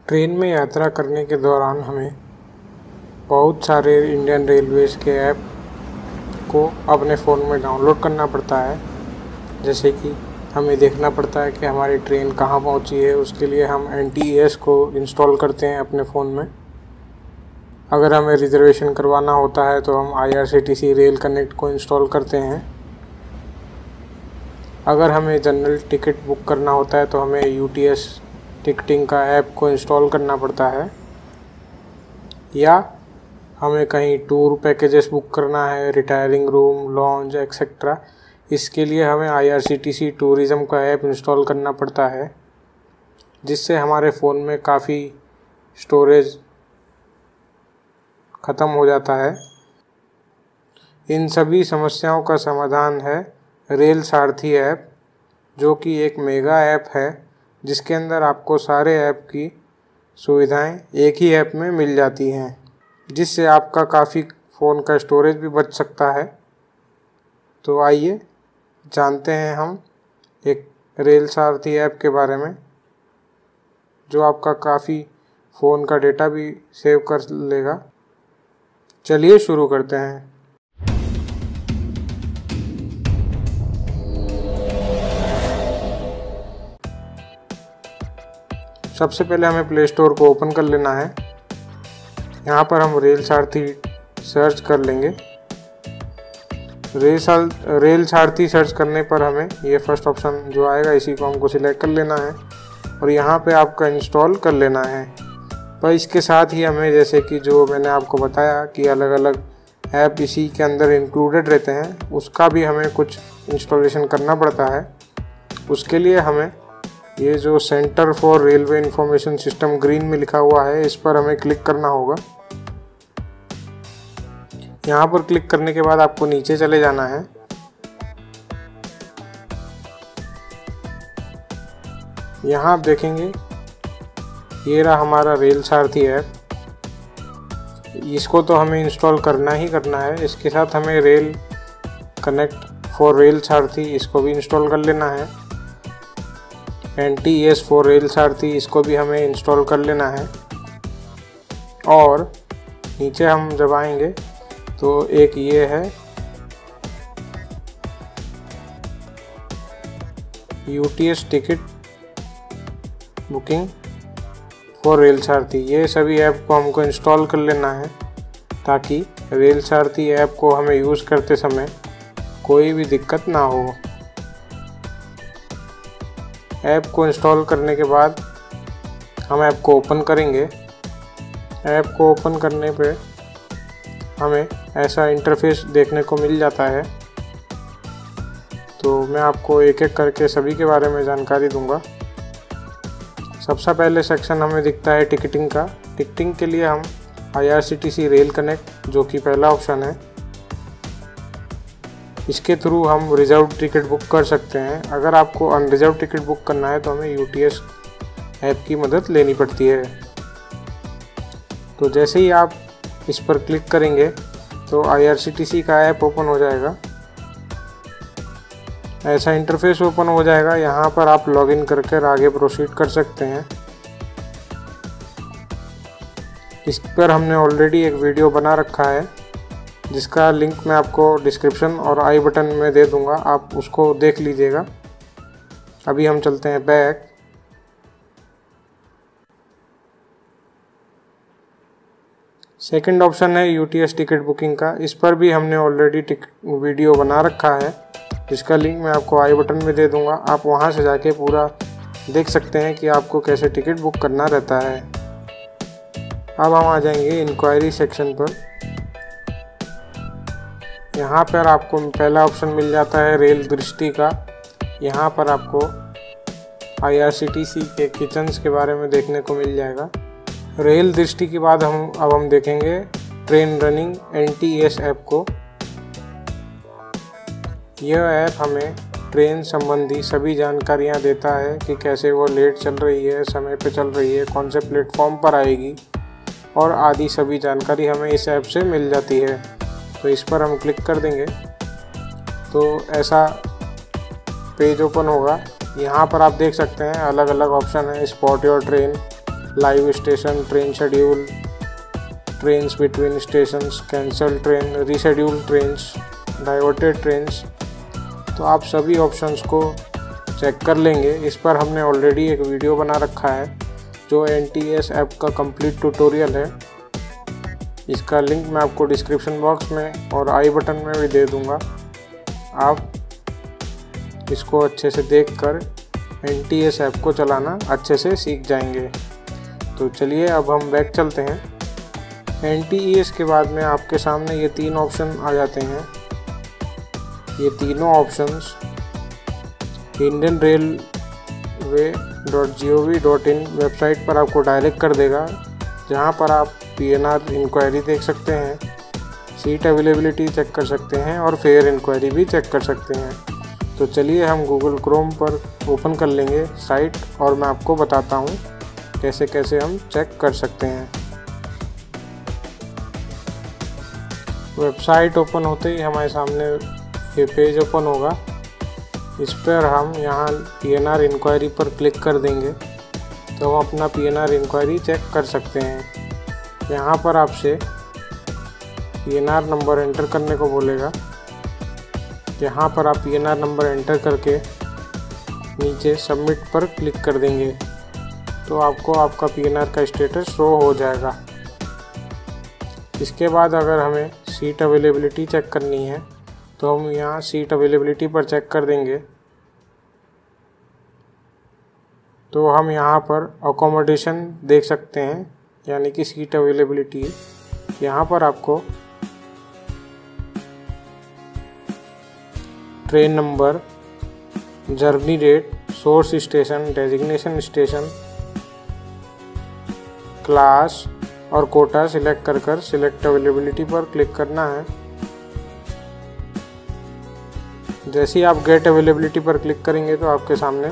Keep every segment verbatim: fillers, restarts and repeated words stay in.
Train में यात्रा करने के दौरान हमें बहुत सारे इंडियन रेलवेज़ के ऐप को अपने फ़ोन में डाउनलोड करना पड़ता है। जैसे कि हमें देखना पड़ता है कि हमारी ट्रेन कहाँ पहुँची है, उसके लिए हम एन टी ई एस को इंस्टॉल करते हैं अपने फ़ोन में। अगर हमें रिज़र्वेशन करवाना होता है तो हम I R C T C rail connect को इंस्टॉल करते हैं। अगर हमें जनरल टिकट बुक करना होता है तो हमें यू टी एस टिकटिंग का ऐप को इंस्टॉल करना पड़ता है। या हमें कहीं टूर पैकेजेस बुक करना है, रिटायरिंग रूम, लॉन्ज एक्सेट्रा, इसके लिए हमें I R C T C tourism का ऐप इंस्टॉल करना पड़ता है, जिससे हमारे फ़ोन में काफ़ी स्टोरेज ख़त्म हो जाता है। इन सभी समस्याओं का समाधान है रेल सारथी ऐप, जो कि एक मेगा ऐप है जिसके अंदर आपको सारे ऐप की सुविधाएं एक ही ऐप में मिल जाती हैं, जिससे आपका काफ़ी फ़ोन का स्टोरेज भी बच सकता है। तो आइए जानते हैं हम एक रेल सारथी ऐप के बारे में, जो आपका काफ़ी फ़ोन का डेटा भी सेव कर लेगा। चलिए शुरू करते हैं। सबसे पहले हमें प्ले स्टोर को ओपन कर लेना है। यहाँ पर हम रेल सारथी सर्च कर लेंगे। रेल साल रेल सारथी सर्च करने पर हमें ये फर्स्ट ऑप्शन जो आएगा, इसी को हमको सिलेक्ट कर लेना है और यहाँ पे आपका इंस्टॉल कर लेना है। पर इसके साथ ही हमें, जैसे कि जो मैंने आपको बताया कि अलग अलग ऐप इसी के अंदर इंक्लूडेड रहते हैं, उसका भी हमें कुछ इंस्टॉलेशन करना पड़ता है। उसके लिए हमें ये जो centre for railway information system green में लिखा हुआ है, इस पर हमें क्लिक करना होगा। यहाँ पर क्लिक करने के बाद आपको नीचे चले जाना है। यहाँ आप देखेंगे ये रहा हमारा रेल सारथी ऐप। इसको तो हमें इंस्टॉल करना ही करना है। इसके साथ हमें rail connect for rail Saarthi, इसको भी इंस्टॉल कर लेना है। N T E S for rail Saarthi, इसको भी हमें इंस्टॉल कर लेना है। और नीचे हम जब आएंगे तो एक ये है U T S ticket booking for rail Saarthi. ये सभी ऐप को हमको इंस्टॉल कर लेना है, ताकि रेल सारथी ऐप को हमें यूज़ करते समय कोई भी दिक्कत ना हो। ऐप को इंस्टॉल करने के बाद हम ऐप को ओपन करेंगे। ऐप को ओपन करने पे हमें ऐसा इंटरफेस देखने को मिल जाता है। तो मैं आपको एक एक करके सभी के बारे में जानकारी दूंगा। सबसे पहले सेक्शन हमें दिखता है टिकटिंग का। टिकटिंग के लिए हम I R C T C rail connect, जो कि पहला ऑप्शन है, इसके थ्रू हम रिजर्व टिकट बुक कर सकते हैं। अगर आपको अनरिजर्व टिकट बुक करना है तो हमें यू टी एस ऐप की मदद लेनी पड़ती है। तो जैसे ही आप इस पर क्लिक करेंगे तो आई आर सी टी सी का ऐप ओपन हो जाएगा। ऐसा इंटरफेस ओपन हो जाएगा। यहाँ पर आप लॉगिन करके आगे प्रोसीड कर सकते हैं। इस पर हमने ऑलरेडी एक वीडियो बना रखा है, जिसका लिंक मैं आपको डिस्क्रिप्शन और आई बटन में दे दूंगा, आप उसको देख लीजिएगा। अभी हम चलते हैं बैक। सेकंड ऑप्शन है U T S ticket booking का। इस पर भी हमने ऑलरेडी टिकट वीडियो बना रखा है, जिसका लिंक मैं आपको आई बटन में दे दूंगा। आप वहां से जाके पूरा देख सकते हैं कि आपको कैसे टिकट बुक करना रहता है। अब हम आ जाएंगे इंक्वायरी सेक्शन पर। यहाँ पर आपको पहला ऑप्शन मिल जाता है रेल दृष्टि का। यहाँ पर आपको आई आर सी टी सी के किचन्स के बारे में देखने को मिल जाएगा। रेल दृष्टि के बाद हम अब हम देखेंगे train running N T E S app को। यह ऐप हमें ट्रेन संबंधी सभी जानकारियाँ देता है कि कैसे वो लेट चल रही है, समय पे चल रही है, कौन से प्लेटफॉर्म पर आएगी, और आदि सभी जानकारी हमें इस ऐप से मिल जाती है। तो इस पर हम क्लिक कर देंगे तो ऐसा पेज ओपन होगा। यहाँ पर आप देख सकते हैं अलग अलग ऑप्शन है, spot your train, live station, train schedule, trains between stations, cancel train, reschedule trains, diverted trains. तो आप सभी ऑप्शंस को चेक कर लेंगे। इस पर हमने ऑलरेडी एक वीडियो बना रखा है जो एन टी एस ऐप का कंप्लीट ट्यूटोरियल है। इसका लिंक मैं आपको डिस्क्रिप्शन बॉक्स में और आई बटन में भी दे दूंगा। आप इसको अच्छे से देखकर एन टी एस ऐप को चलाना अच्छे से सीख जाएंगे। तो चलिए अब हम बैक चलते हैं। एन टी एस के बाद में आपके सामने ये तीन ऑप्शन आ जाते हैं। ये तीनों options Indian railway dot G O V dot in website पर आपको डायरेक्ट कर देगा, जहां पर आप पी एन आर इंक्वायरी देख सकते हैं, सीट अवेलेबिलिटी चेक कर सकते हैं और फेयर इंक्वायरी भी चेक कर सकते हैं। तो चलिए हम गूगल क्रोम पर ओपन कर लेंगे साइट और मैं आपको बताता हूँ कैसे कैसे हम चेक कर सकते हैं। वेबसाइट ओपन होते ही हमारे सामने ये पेज ओपन होगा। इस पर हम यहाँ पी एन आर इंक्वायरी पर क्लिक कर देंगे तो हम अपना P N R enquiry check कर सकते हैं। यहाँ पर आपसे P N R number enter करने को बोलेगा। यहाँ पर आप P N R number enter करके नीचे सबमिट पर क्लिक कर देंगे तो आपको आपका पी एन आर का स्टेटस शो हो जाएगा। इसके बाद अगर हमें सीट अवेलेबिलिटी चेक करनी है तो हम यहाँ सीट अवेलेबिलिटी पर चेक कर देंगे। तो हम यहाँ पर अकोमोडेशन देख सकते हैं, यानी कि सीट अवेलेबिलिटी। यहाँ पर आपको train number, journey date, source station, designation station, class और कोटा सिलेक्ट कर कर सिलेक्ट अवेलेबिलिटी पर क्लिक करना है। जैसे ही आप गेट अवेलेबिलिटी पर क्लिक करेंगे तो आपके सामने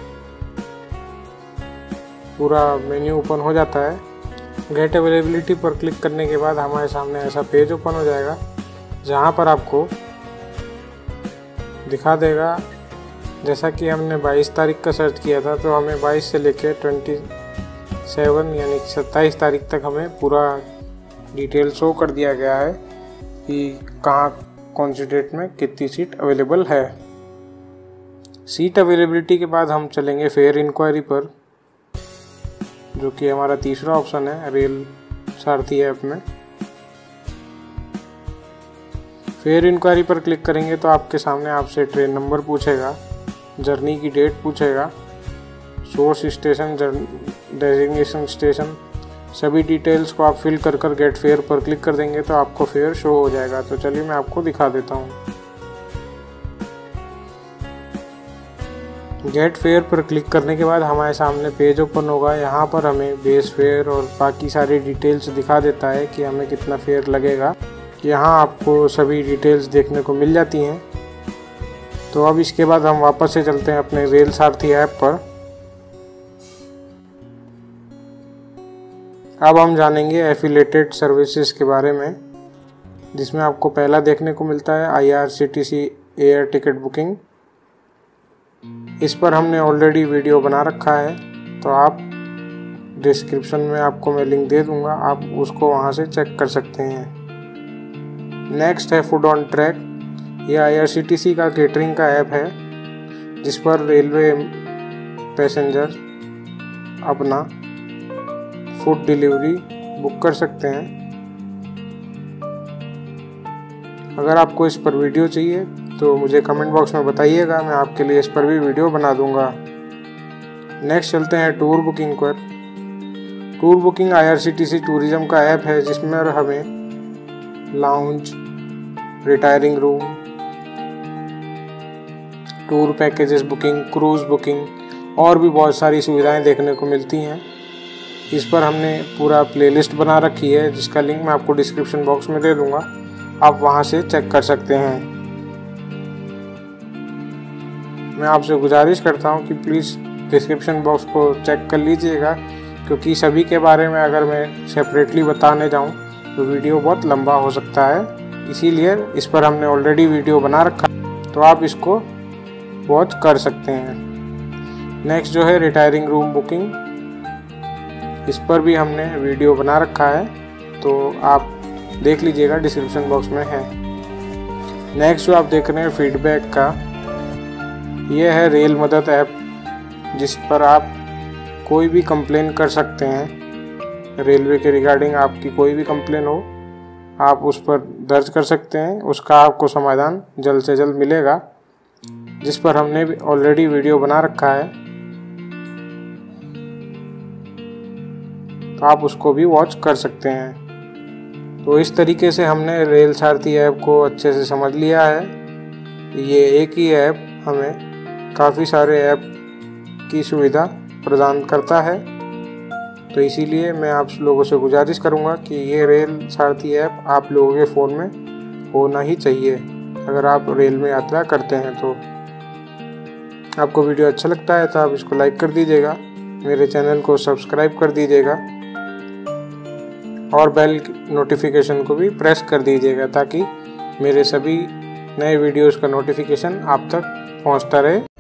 पूरा मेन्यू ओपन हो जाता है। गेट अवेलेबिलिटी पर क्लिक करने के बाद हमारे सामने ऐसा पेज ओपन हो जाएगा, जहां पर आपको दिखा देगा, जैसा कि हमने बाईस तारीख का सर्च किया था तो हमें बाईस से लेकर सत्ताईस यानी सत्ताईस तारीख तक हमें पूरा डिटेल शो कर दिया गया है कि कहाँ कौन सी डेट में कितनी सीट अवेलेबल है। सीट अवेलेबिलिटी के बाद हम चलेंगे फेयर इंक्वायरी पर, जो कि हमारा तीसरा ऑप्शन है रेल सारथी ऐप में। फेयर इंक्वायरी पर क्लिक करेंगे तो आपके सामने आपसे ट्रेन नंबर पूछेगा, जर्नी की डेट पूछेगा, सोर्स स्टेशन, डेजिग्नेशन स्टेशन, सभी डिटेल्स को आप फिल कर कर गेट फेयर पर क्लिक कर देंगे तो आपको फेयर शो हो जाएगा। तो चलिए मैं आपको दिखा देता हूँ। गेट फेयर पर क्लिक करने के बाद हमारे सामने पेज ओपन होगा। यहाँ पर हमें बेस फेयर और बाकी सारी डिटेल्स दिखा देता है कि हमें कितना फेयर लगेगा। यहाँ आपको सभी डिटेल्स देखने को मिल जाती हैं। तो अब इसके बाद हम वापस से चलते हैं अपने रेल सारथी ऐप पर। अब हम जानेंगे एफिलेटेड सर्विसेज के बारे में, जिसमें आपको पहला देखने को मिलता है I R C T C air ticket booking. इस पर हमने ऑलरेडी वीडियो बना रखा है, तो आप डिस्क्रिप्शन में आपको मैं लिंक दे दूंगा, आप उसको वहां से चेक कर सकते हैं। नेक्स्ट है फूड ऑन ट्रैक। ये आई आर सी टी सी का केटरिंग का ऐप है, जिस पर रेलवे पैसेंजर अपना फूड डिलीवरी बुक कर सकते हैं। अगर आपको इस पर वीडियो चाहिए तो मुझे कमेंट बॉक्स में बताइएगा, मैं आपके लिए इस पर भी वीडियो बना दूंगा। नेक्स्ट चलते हैं टूर बुकिंग पर। Tour booking I R C T C tourism का ऐप है, जिसमें हमें lounge, retiring room, tour packages booking, cruise booking और भी बहुत सारी सुविधाएं देखने को मिलती हैं। इस पर हमने पूरा प्लेलिस्ट बना रखी है, जिसका लिंक मैं आपको डिस्क्रिप्शन बॉक्स में दे दूंगा, आप वहां से चेक कर सकते हैं। मैं आपसे गुजारिश करता हूं कि प्लीज़ डिस्क्रिप्शन बॉक्स को चेक कर लीजिएगा, क्योंकि सभी के बारे में अगर मैं सेपरेटली बताने जाऊं तो वीडियो बहुत लंबा हो सकता है। इसीलिए इस पर हमने ऑलरेडी वीडियो बना रखा है, तो आप इसको वॉच कर सकते हैं। नेक्स्ट जो है रिटायरिंग रूम बुकिंग। इस पर भी हमने वीडियो बना रखा है, तो आप देख लीजिएगा, डिस्क्रिप्शन बॉक्स में है। नेक्स्ट जो आप देख रहे हैं फीडबैक का, यह है रेल मदद ऐप, जिस पर आप कोई भी कंप्लेन कर सकते हैं। रेलवे के रिगार्डिंग आपकी कोई भी कंप्लेन हो, आप उस पर दर्ज कर सकते हैं, उसका आपको समाधान जल्द से जल्द मिलेगा, जिस पर हमने भी ऑलरेडी वीडियो बना रखा है, तो आप उसको भी वॉच कर सकते हैं। तो इस तरीके से हमने रेल सारथी ऐप को अच्छे से समझ लिया है। ये एक ही ऐप हमें काफ़ी सारे ऐप की सुविधा प्रदान करता है, तो इसीलिए मैं आप लोगों से गुजारिश करूंगा कि ये रेल सारथी ऐप आप लोगों के फ़ोन में होना ही चाहिए अगर आप रेल में यात्रा करते हैं। तो आपको वीडियो अच्छा लगता है तो आप इसको लाइक कर दीजिएगा, मेरे चैनल को सब्सक्राइब कर दीजिएगा और बेल नोटिफिकेशन को भी प्रेस कर दीजिएगा, ताकि मेरे सभी नए वीडियोस का नोटिफिकेशन आप तक पहुंचता रहे।